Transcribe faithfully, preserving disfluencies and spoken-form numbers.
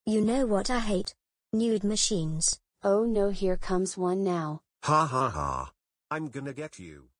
You know what I hate? Nude machines. Oh no, here comes one now. Ha ha ha. I'm gonna get you.